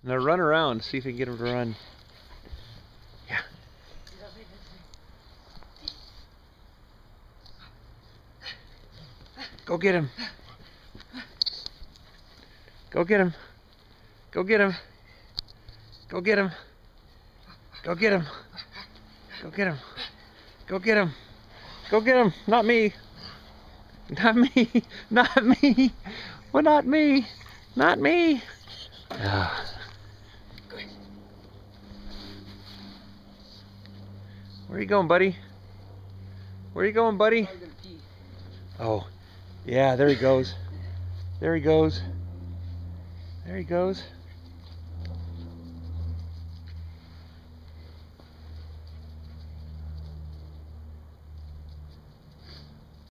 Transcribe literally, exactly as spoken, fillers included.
Now run around, see if you can get him to run. Yeah. Go get him. Go get him. Go get him. Go get him. Go get him. Go get him. Go get him. Go get him. Not me. Not me. Not me. Well, not me. Not me. Ah. Where are you going, buddy? Where are you going, buddy? Oh, yeah, there he goes. There he goes. There he goes.